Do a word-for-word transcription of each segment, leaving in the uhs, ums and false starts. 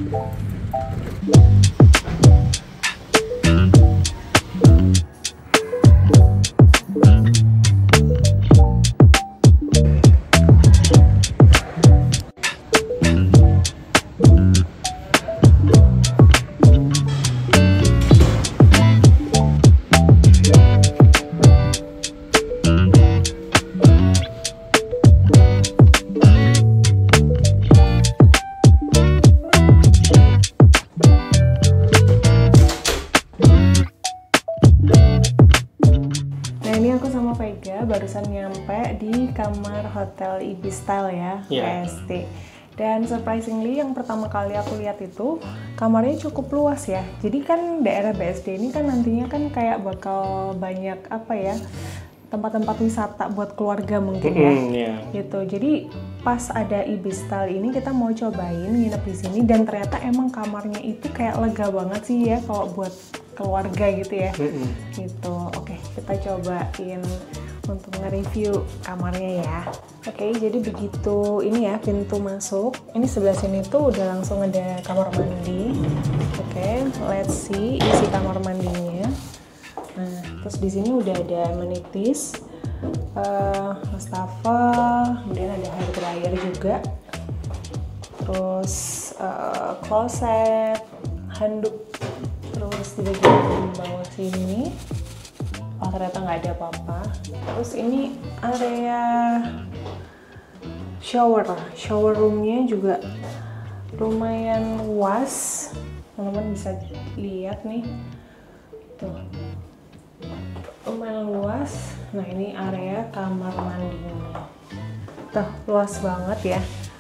Barusan nyampe di kamar hotel Ibis-Style ya, yeah. B S D. Dan surprisingly yang pertama kali aku lihat itu kamarnya cukup luas ya. Jadi kan daerah B S D ini kan nantinya kan kayak bakal banyak apa ya, tempat-tempat wisata buat keluarga mungkin ya. Mm, yeah. Gitu. Jadi pas ada Ibis-Style ini kita mau cobain nginep di sini dan ternyata emang kamarnya itu kayak lega banget sih ya kalau buat keluarga gitu ya. Mm-mm. Gitu. Oke, kita cobain untuk nge-review kamarnya ya. Oke, jadi begitu ini ya pintu masuk. Ini sebelah sini tuh udah langsung ada kamar mandi. Oke, let's see isi kamar mandinya. Nah, terus di sini udah ada amenities, uh, wastafel, kemudian ada hair dryer juga. Terus uh, kloset, handuk, terus di bagian bawah sini. Oh, ternyata nggak ada apa-apa. Terus ini area shower, shower roomnya juga lumayan luas. Teman-teman bisa lihat nih, tuh lumayan luas. Nah ini area kamar mandinya, tuh luas banget ya.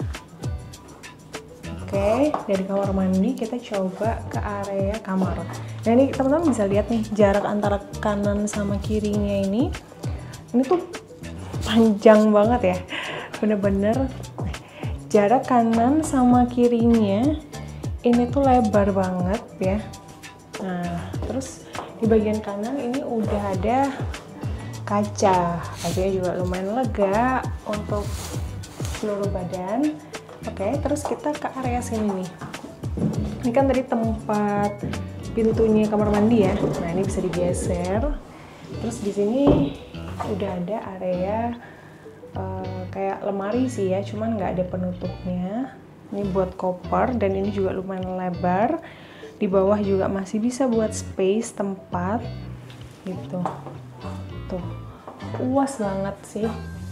Oke, dari kamar mandi kita coba ke area kamar. Nah ini teman-teman bisa lihat nih jarak antara kanan sama kirinya ini, ini tuh panjang banget ya, bener-bener jarak kanan sama kirinya ini tuh lebar banget ya. Nah terus di bagian kanan ini udah ada kaca, kacanya juga lumayan lega untuk seluruh badan. Oke, terus kita ke area sini nih. Ini kan tadi tempat pintunya kamar mandi ya. Nah, ini bisa digeser. Terus di sini udah ada area uh, kayak lemari sih ya, cuman nggak ada penutupnya. Ini buat koper dan ini juga lumayan lebar. Di bawah juga masih bisa buat space tempat gitu. Tuh, luas banget sih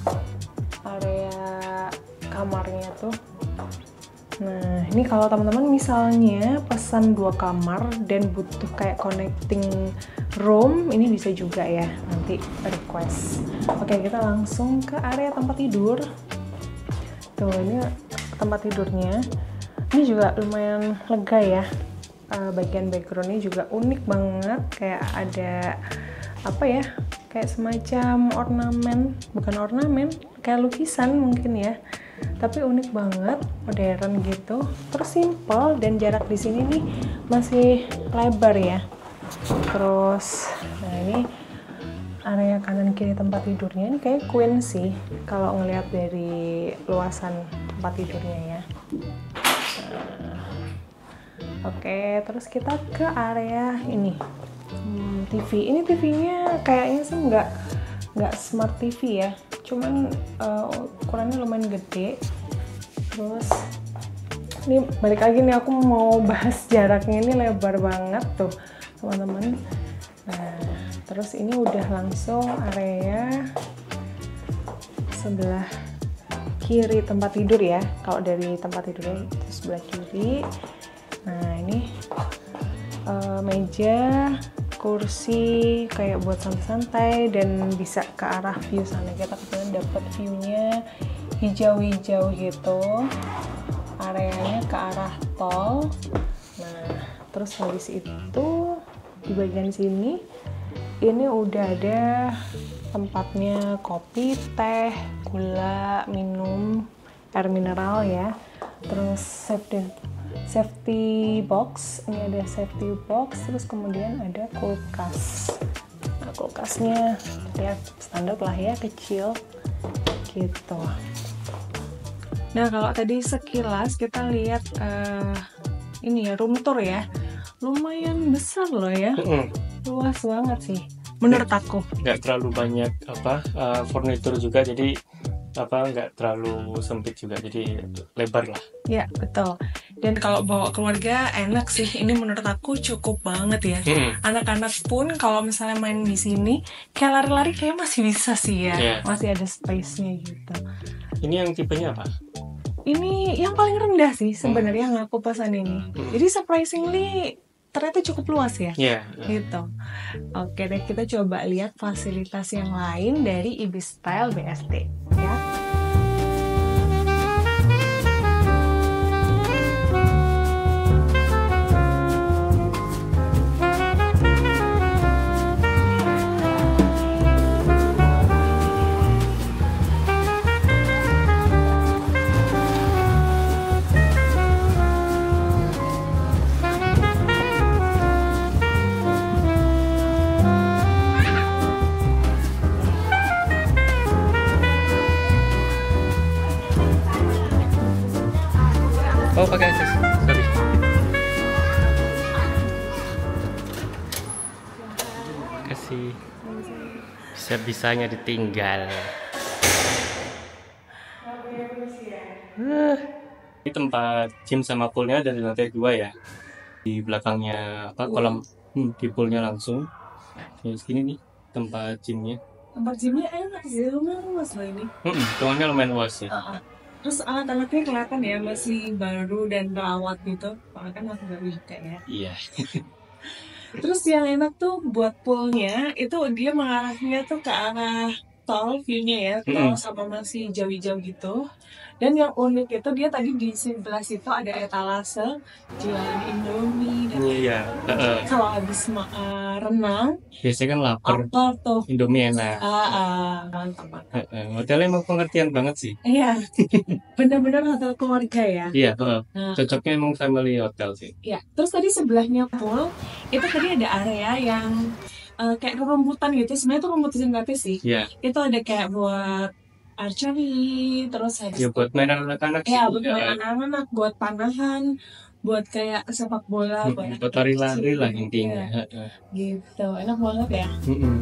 area kamarnya tuh. Nah, ini kalau teman-teman misalnya pesan dua kamar dan butuh kayak connecting room, ini bisa juga ya, nanti request. Oke, kita langsung ke area tempat tidur. Tuh, ini tempat tidurnya. Ini juga lumayan lega ya. Uh, bagian backgroundnya juga unik banget, kayak ada apa ya, kayak semacam ornamen, bukan ornamen, kayak lukisan mungkin ya. Tapi unik banget, modern gitu, terus simple dan jarak di sini nih masih lebar ya. Terus, nah ini area kanan kiri tempat tidurnya ini kayak queen sih kalau ngelihat dari luasan tempat tidurnya ya. Nah, oke, terus kita ke area ini, hmm, T V. Ini T V-nya kayaknya sih nggak nggak smart T V ya. Cuman uh, ukurannya lumayan gede. Terus ini balik lagi nih, aku mau bahas jaraknya, ini lebar banget tuh teman-teman. Nah terus ini udah langsung area sebelah kiri tempat tidur ya, kalau dari tempat tidurnya itu sebelah kiri. Nah ini uh, meja, kursi kayak buat santai-santai dan bisa ke arah view sana. Kita kebetulan dapat view-nya hijau-hijau gitu, areanya ke arah tol. Nah terus habis itu di bagian sini ini udah ada tempatnya kopi, teh, gula, minum, air mineral ya. Terus safety safety box, ini ada safety box, terus kemudian ada kulkas. Nah kulkasnya ya standar lah ya, kecil gitu. Nah kalau tadi sekilas kita lihat uh, ini ya room tour ya. Lumayan besar loh ya. Mm-mm. Luas banget sih menurut aku. Nggak terlalu banyak apa uh, furnitur juga, jadi apa nggak terlalu sempit juga, jadi lebar lah. Ya betul. Dan kalau bawa keluarga enak sih. Ini menurut aku cukup banget ya. Mm-mm. Anak-anak pun kalau misalnya main di sini kayak lari-lari kayak masih bisa sih ya. Yeah. Masih ada space-nya gitu. Ini yang tipenya apa? Ini yang paling rendah sih sebenarnya yang aku pesan ini. Hmm. Jadi surprisingly ternyata cukup luas ya. Ya. Yeah. Gitu. Oke deh, kita coba lihat fasilitas yang lain dari Ibis Style B S D ya. Oh, pakai akses. Sorry. Kasih. Bisa-bisanya ditinggal. Uh. Ini tempat gym sama poolnya dari lantai dua ya. Di belakangnya apa kolam hmm, di poolnya langsung. Di sini nih tempat gymnya. Tempat gymnya enak sih, lumayan luas loh ini. Hmm, ruangnya lumayan luas sih. Uh-uh. Terus alat-alatnya kelihatan ya masih baru dan terawat gitu. Soalnya kan aku gak bisa ya. Iya. Terus yang enak tuh buat poolnya itu dia mengarahnya tuh ke arah tol view-nya ya, tol sama masih jauh-jauh gitu. Dan yang unik itu dia tadi di sebelah situ ada etalase jualan Indomie dan Iya. Uh-uh. kalau habis ma- uh, renang Biasanya kan lapar. apa tuh Indomie enak. ah, ah, mantap mantap. Uh-uh. Hotelnya emang pengertian banget sih. Iya, benar-benar hotel keluarga ya. Iya, uh, Nah, cocoknya emang family hotel sih. ya, terus tadi sebelahnya pool itu tadi ada area yang uh, kayak rumputan gitu. Sebenarnya itu rumput sintetis sih. Iya. Itu ada kayak buat archery, terus ada Ya buat mainan anak-anak ya sih. buat main anak-anak, buat panahan, buat kayak sepak bola, Mm-mm, buat buat anak lari-lari kecil. lah intinya. Iya, Heeh. gitu. Enak banget ya. Mm-mm.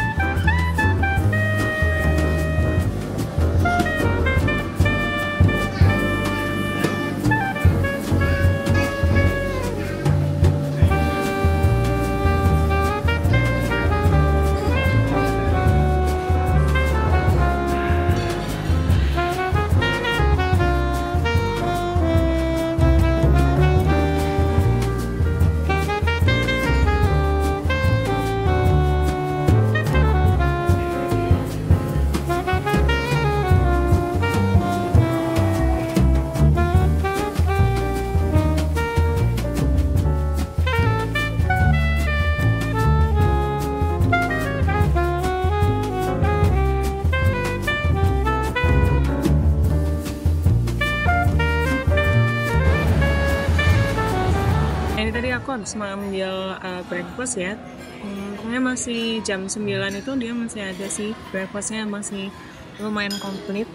Ini tadi aku habis mengambil uh, breakfast ya. Hmm, pokoknya masih jam sembilan itu dia masih ada sih. Breakfastnya masih lumayan komplit.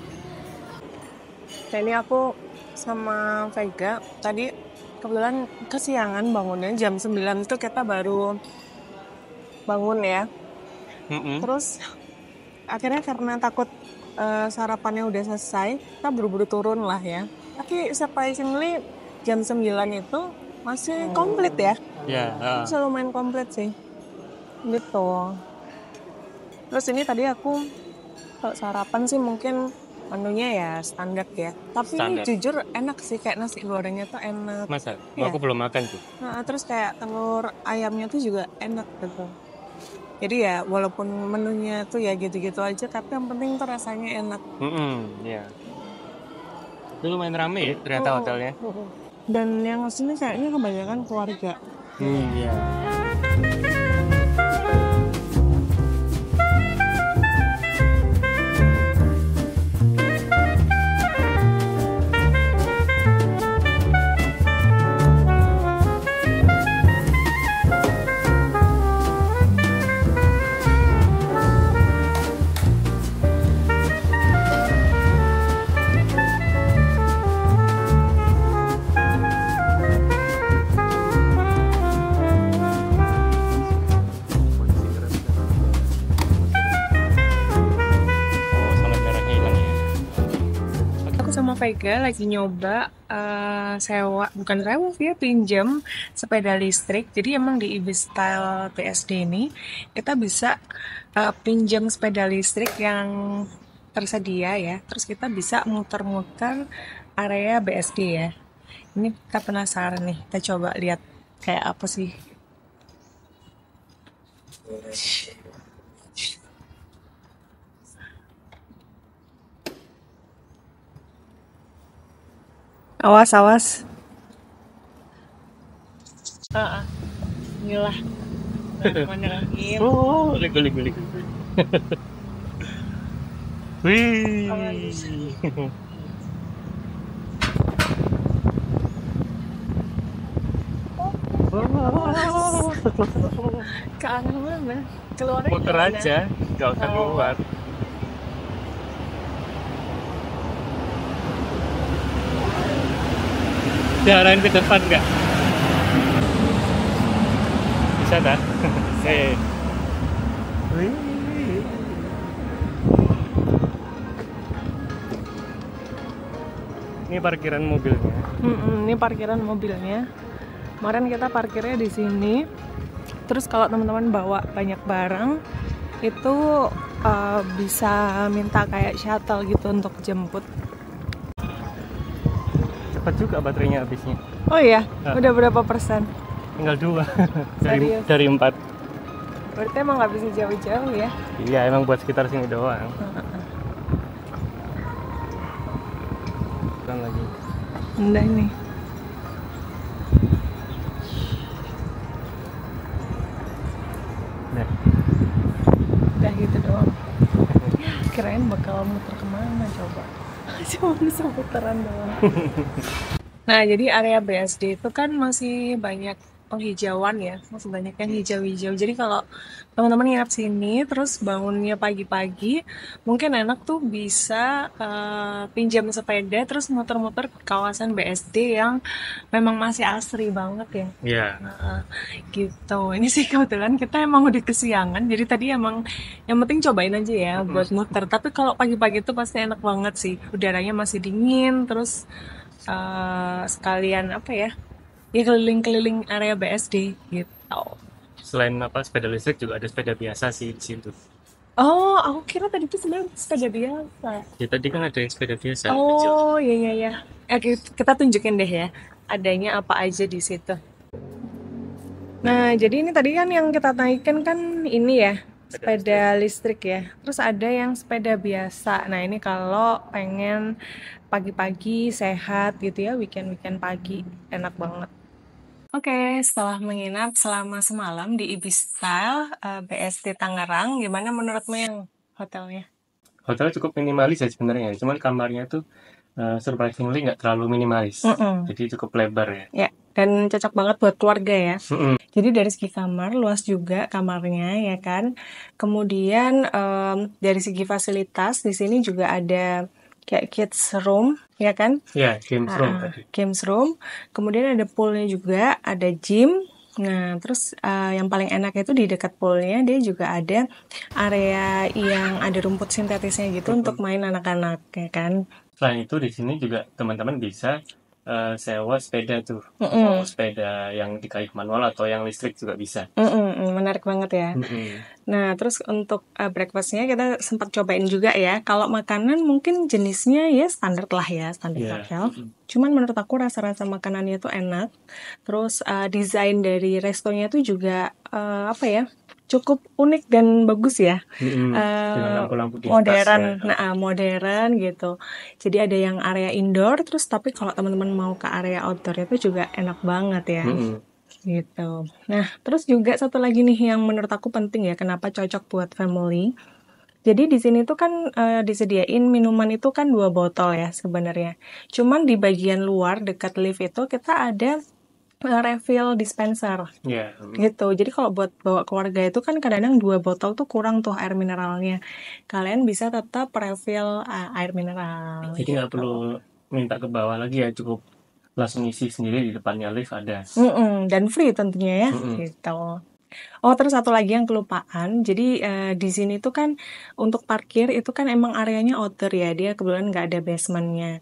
Dan ini aku sama Vega tadi kebetulan kesiangan bangunnya. Jam sembilan itu kita baru bangun ya. Mm-mm. Terus akhirnya karena takut uh, sarapannya udah selesai, kita buru-buru turun lah ya. Tapi surprisingly jam sembilan itu masih komplit ya. Ya. Uh. Masih lumayan komplit sih. Gitu. Terus ini tadi aku kalau sarapan sih mungkin menunya ya standar ya. Tapi Standar. ini jujur enak sih, kayak nasi gorengnya tuh enak. Masa? Iya. Aku belum makan tuh. Nah, terus kayak telur ayamnya tuh juga enak gitu. Jadi ya walaupun menunya tuh ya gitu-gitu aja, tapi yang penting tuh rasanya enak. Mm-mm, ya. Itu lumayan rame ya ternyata Oh. hotelnya. Dan yang kesini kayaknya kebanyakan keluarga. Hmm, ya. Vega lagi nyoba eh, sewa, bukan sewa sih ya, pinjam sepeda listrik. Jadi emang di Ibis Style B S D ini kita bisa eh, pinjam sepeda listrik yang tersedia ya. Terus kita bisa muter-muter area B S D ya. Ini kita penasaran nih, kita coba lihat kayak apa sih. Awas, awas. Ah, ah. Inilah. Nah, menerangin. Oh, ligu ligu ligu. Wih. Ke arah mana? Keluar Muter aja, nggak usah keluar. Diarahin ke depan nggak? Bisa kan? Oke. Wih. Ini parkiran mobilnya. Mm-mm, ini parkiran mobilnya. Kemarin kita parkirnya di sini. Terus kalau teman-teman bawa banyak barang, itu uh, bisa minta kayak shuttle gitu untuk jemput. Cepat juga baterainya habisnya. Oh iya, Ah. udah berapa persen? Tinggal dua dari Serius? dari empat. Berarti emang nggak bisa jauh-jauh ya? Iya, emang buat sekitar sini doang. Kan lagi. Udah nih. Nah, Udah gitu doang. Ya, kirain bakal muter kemana coba. Cuma bisa putaran doang. Nah, jadi area B S D itu kan masih banyak penghijauan ya, masih banyak yang hijau-hijau. Jadi kalau teman-teman nginap sini, terus bangunnya pagi-pagi, mungkin enak tuh bisa eh, pinjam sepeda, terus muter-muter ke kawasan B S D yang memang masih asri banget ya. iya. Nah, gitu. Ini sih kebetulan kita emang udah kesiangan, jadi tadi emang yang penting cobain aja ya buat muter. Tapi kalau pagi-pagi itu pasti enak banget sih. Udaranya masih dingin, terus eh, sekalian apa ya? Ya keliling-keliling area B S D gitu. Selain apa sepeda listrik juga ada sepeda biasa sih di situ. Oh, aku kira tadi itu sebenarnya sepeda biasa. Ya tadi kan ada yang sepeda biasa. kecil. Oh, iya iya iya. Eh, ki- kita tunjukin deh ya, adanya apa aja di situ. Nah, jadi ini tadi kan yang kita naikkan kan ini ya, sepeda listrik ya. Terus ada yang sepeda biasa. Nah, ini kalau pengen pagi-pagi sehat gitu ya, weekend-weekend pagi, enak banget. Oke, setelah menginap selama semalam di Ibis Style eh, B S D Tangerang, gimana menurutmu yang hotelnya? Hotelnya cukup minimalis ya sebenarnya. Cuman kamarnya tuh uh, surprisingly nggak terlalu minimalis. Mm-mm. Jadi cukup lebar ya. Ya, dan cocok banget buat keluarga ya. Mm-mm. Jadi dari segi kamar, luas juga kamarnya ya kan. Kemudian em, dari segi fasilitas, di sini juga ada kayak kids room ya kan. Ya, games room Ah, tadi. games room. Kemudian ada poolnya juga, ada gym. Nah, terus eh, yang paling enak itu di dekat poolnya dia juga ada area yang ada rumput sintetisnya gitu untuk main anak-anak ya kan. Selain itu di sini juga teman-teman bisa uh, sewa sepeda tuh. Mm-mm. Mau sepeda yang di kayu manual atau yang listrik juga bisa. Mm-mm, menarik banget ya. Mm-mm. Nah, terus untuk uh, breakfastnya kita sempat cobain juga ya. Kalau makanan mungkin jenisnya ya standar lah ya, standar Iya. hotel. Cuman menurut aku rasa-rasa makanannya tuh enak. Terus uh, desain dari restonya tuh juga uh, apa ya, cukup unik dan bagus ya. Mm-mm. Uh, Dengan lampu-lampu di atas modern, ya. nah uh, modern gitu. Jadi ada yang area indoor, terus tapi kalau teman-teman mau ke area outdoor itu juga enak banget ya. Mm-mm. Gitu. Nah, terus juga satu lagi nih yang menurut aku penting ya, kenapa cocok buat family. Jadi di sini tuh kan eh, disediain minuman itu kan dua botol ya sebenarnya. Cuman di bagian luar dekat lift itu kita ada eh, refill dispenser Iya. gitu. Jadi kalau buat bawa keluarga itu kan kadang-kadang dua botol tuh kurang tuh air mineralnya. Kalian bisa tetap refill eh, air mineral. Jadi nggak perlu minta ke bawah lagi ya, cukup langsung isi sendiri di depannya lift ada. Mm-mm, dan free tentunya ya, Mm-mm. gitu. Oh, terus satu lagi yang kelupaan. Jadi eh, di sini tuh kan untuk parkir itu kan emang areanya outdoor ya. Dia kebetulan nggak ada basementnya.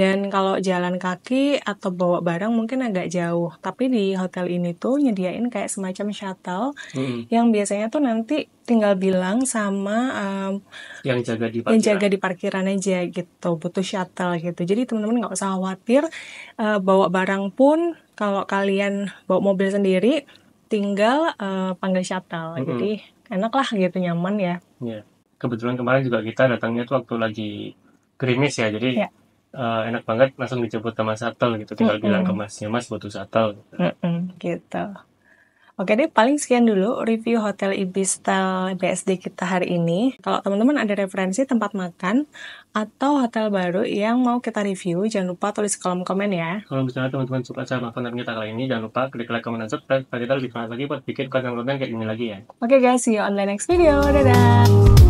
Dan kalau jalan kaki atau bawa barang mungkin agak jauh. Tapi di hotel ini tuh nyediain kayak semacam shuttle Mm-mm. yang biasanya tuh nanti tinggal bilang sama um, yang jaga di yang parkiran. jaga di parkiran aja gitu, butuh shuttle gitu. Jadi teman-teman nggak usah khawatir uh, bawa barang pun kalau kalian bawa mobil sendiri tinggal uh, panggil shuttle. Mm-mm. Jadi enak lah gitu, nyaman ya. Ya, kebetulan kemarin juga kita datangnya tuh waktu lagi gerimis ya, jadi Ya. uh, enak banget langsung dijemput sama shuttle gitu, tinggal Mm-mm. bilang ke masnya, mas butuh shuttle. Mm-mm, gitu. Oke deh, paling sekian dulu review Hotel Ibis Style B S D kita hari ini. Kalau teman-teman ada referensi tempat makan atau hotel baru yang mau kita review, jangan lupa tulis di kolom komen ya. Kalau misalnya teman-teman suka sama konten kita kali ini, jangan lupa klik like, comment, dan subscribe supaya kita lebih semangat lagi buat bikin konten-konten kayak gini lagi ya. Oke guys, see you on the next video. Dadah!